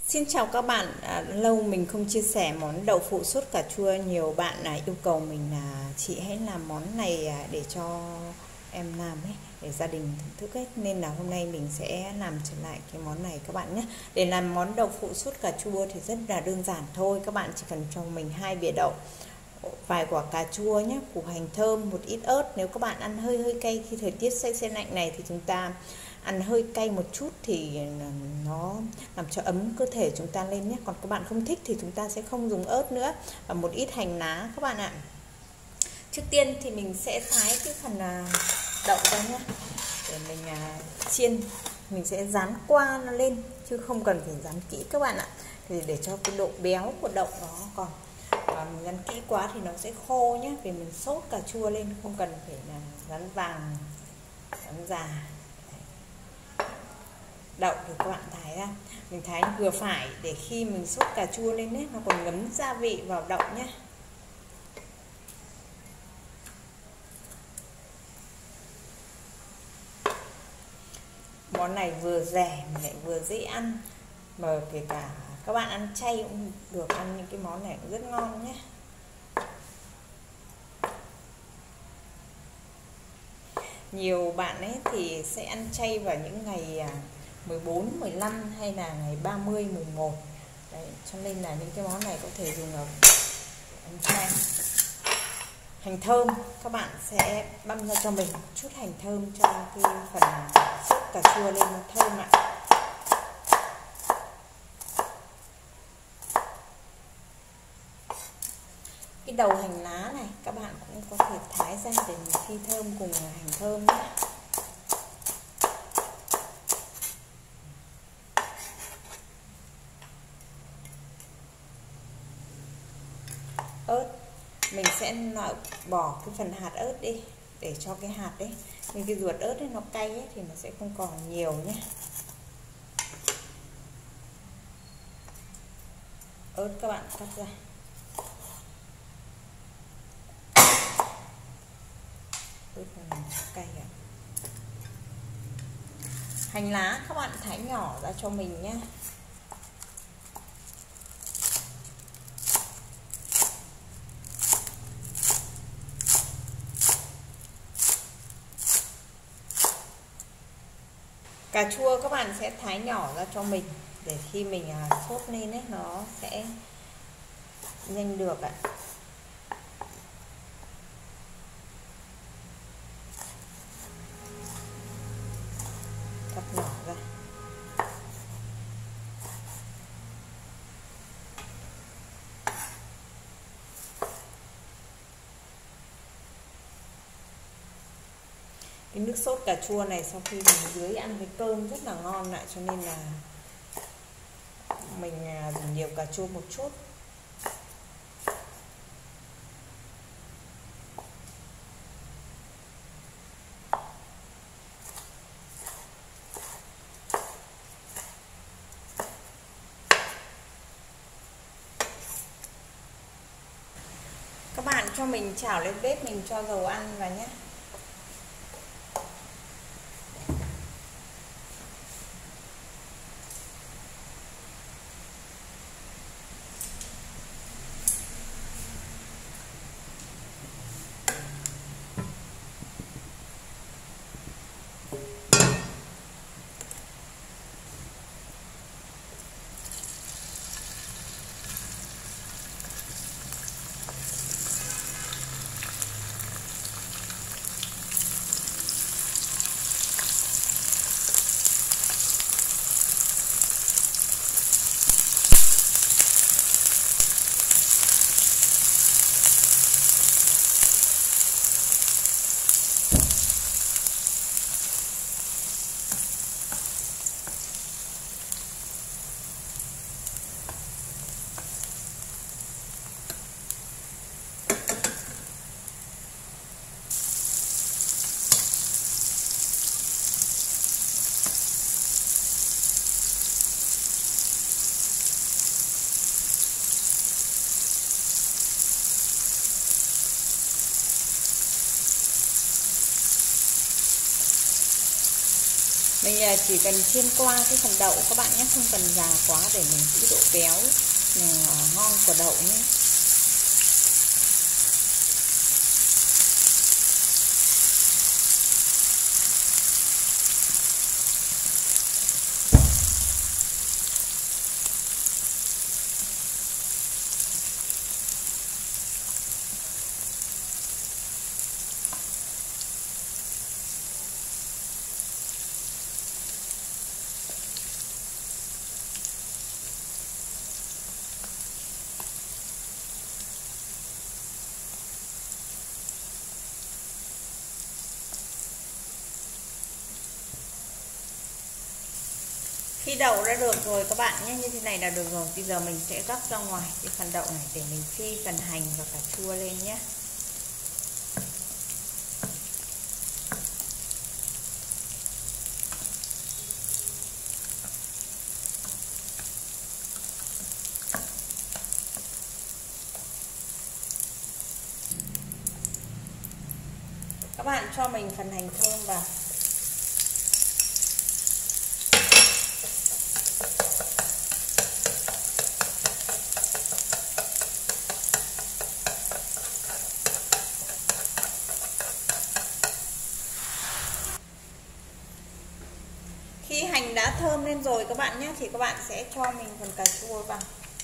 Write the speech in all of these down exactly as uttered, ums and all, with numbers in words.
Xin chào các bạn, à, lâu mình không chia sẻ món đậu phụ sốt cà chua. Nhiều bạn là yêu cầu mình là chị hãy làm món này à, để cho em làm ấy, để gia đình thưởng thức ấy. Nên là hôm nay mình sẽ làm trở lại cái món này các bạn nhé. Để làm món đậu phụ sốt cà chua thì rất là đơn giản thôi. Các bạn chỉ cần cho mình hai bìa đậu, vài quả cà chua nhé, củ hành thơm, một ít ớt. Nếu các bạn ăn hơi hơi cay khi thời tiết se se lạnh này thì chúng ta ăn hơi cay một chút thì nó làm cho ấm cơ thể chúng ta lên nhé. Còn các bạn không thích thì chúng ta sẽ không dùng ớt nữa, và một ít hành lá các bạn ạ. Trước tiên thì mình sẽ thái cái phần đậu ra nhé, để mình chiên. Mình sẽ rán qua nó lên chứ không cần phải rán kỹ các bạn ạ, thì để cho cái độ béo của đậu nó còn. Và mình rán kỹ quá thì nó sẽ khô nhé, vì mình sốt cà chua lên, không cần phải là rán vàng rán già. Đậu thì các bạn thái ra, mình thái vừa phải để khi mình sốt cà chua lên ấy, nó còn ngấm gia vị vào đậu nhé. Món này vừa rẻ mà lại vừa dễ ăn, mà kể cả các bạn ăn chay cũng được, ăn những cái món này cũng rất ngon nhé. Nhiều bạn ấy thì sẽ ăn chay vào những ngày mười bốn, mười lăm hay là ngày ba mươi, mùng một. Đấy, cho nên là những cái món này có thể dùng ở ăn chay. Hành thơm, các bạn sẽ băm ra cho mình một chút hành thơm cho cái phần sốt cà chua lên nó thơm ạ. Cái đầu hành lá này các bạn cũng có thể thái ra để mình phi thơm cùng hành thơm nhé. Ớt mình sẽ loại bỏ cái phần hạt ớt đi, để cho cái hạt đấy, nhưng cái ruột ớt ấy nó cay ấy, thì nó sẽ không còn nhiều nhé. Ớt các bạn cắt ra. Ớt còn cay ạ. Hành lá các bạn thái nhỏ ra cho mình nhé. Cà chua các bạn sẽ thái nhỏ ra cho mình, để khi mình sốt lên ấy nó sẽ nhanh được ạ. Cắt nhỏ ra. Cái nước sốt cà chua này sau khi mình dưới ăn với cơm rất là ngon lại, cho nên là mình dùng nhiều cà chua một chút. Các bạn cho mình chảo lên bếp, mình cho dầu ăn vào nhé. Mình chỉ cần chiên qua cái phần đậu các bạn nhé, không cần già quá để mình giữ độ béo ngon của đậu nhé. Khi đậu đã được rồi các bạn nhé, như thế này là được rồi. Bây giờ mình sẽ gắp ra ngoài cái phần đậu này để mình phi phần hành và cà chua lên nhé. Các bạn cho mình phần hành thơm vào. Khi hành đã thơm lên rồi các bạn nhé, thì các bạn sẽ cho mình phần cà chua vào.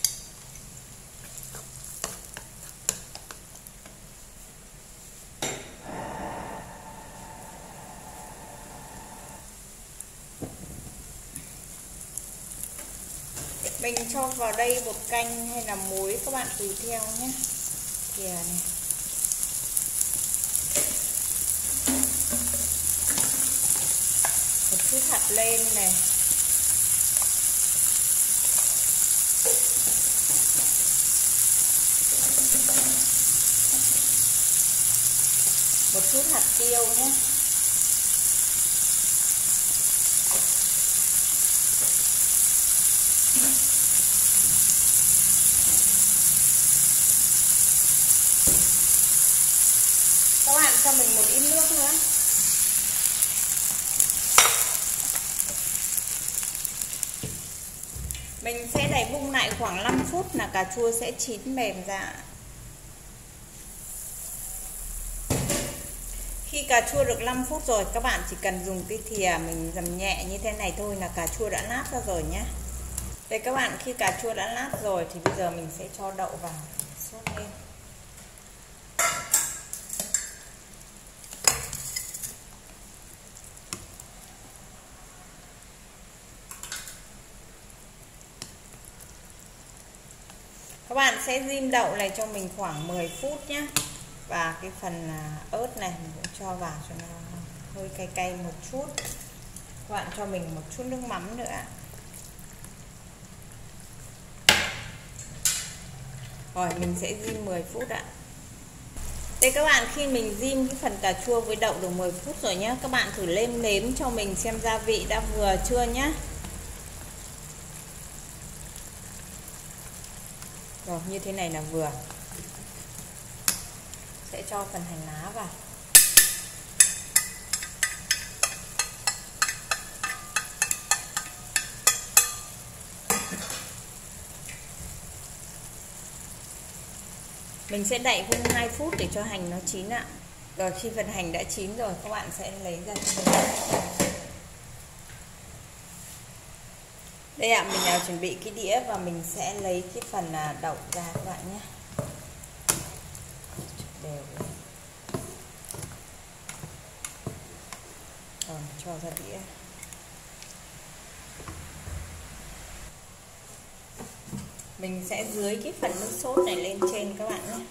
Mình cho vào đây bột canh hay là muối các bạn tùy theo nhé. Thìa này. Một chút hạt lên này. Một chút hạt tiêu nhé. Các bạn cho mình một ít nước nữa. Mình sẽ đậy bung lại khoảng năm phút là cà chua sẽ chín mềm ra. Khi cà chua được năm phút rồi, các bạn chỉ cần dùng cái thìa mình dầm nhẹ như thế này thôi là cà chua đã nát ra rồi nhé. Đây các bạn, khi cà chua đã nát rồi thì bây giờ mình sẽ cho đậu vào sốt lên. Các bạn sẽ rim đậu này cho mình khoảng mười phút nhé. Và cái phần ớt này mình cũng cho vào cho nó hơi cay cay một chút. Các bạn cho mình một chút nước mắm nữa. Rồi mình sẽ rim mười phút ạ. Đây các bạn, khi mình rim cái phần cà chua với đậu được mười phút rồi nhé. Các bạn thử nêm nếm cho mình xem gia vị đã vừa chưa nhé. Rồi như thế này là vừa. Sẽ cho phần hành lá vào. Mình sẽ đậy thêm hai phút để cho hành nó chín ạ. Rồi khi phần hành đã chín rồi các bạn sẽ lấy ra cho mình. Đây ạ, mình nào chuẩn bị cái đĩa và mình sẽ lấy cái phần đậu ra các bạn nhé. Đều lên. Rồi cho ra đĩa. Mình sẽ dưới cái phần nước sốt này lên trên các bạn nhé.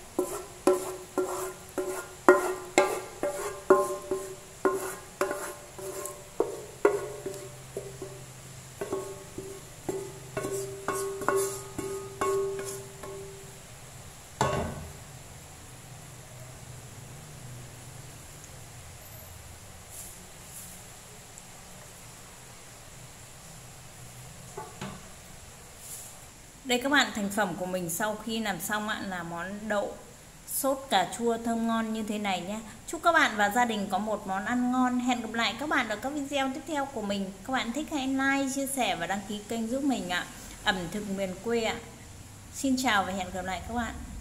Đây các bạn, thành phẩm của mình sau khi làm xong ạ, là món đậu sốt cà chua thơm ngon như thế này nhé. Chúc các bạn và gia đình có một món ăn ngon. Hẹn gặp lại các bạn ở các video tiếp theo của mình. Các bạn thích hãy like, chia sẻ và đăng ký kênh giúp mình ạ. Ẩm thực miền quê ạ. Xin chào và hẹn gặp lại các bạn.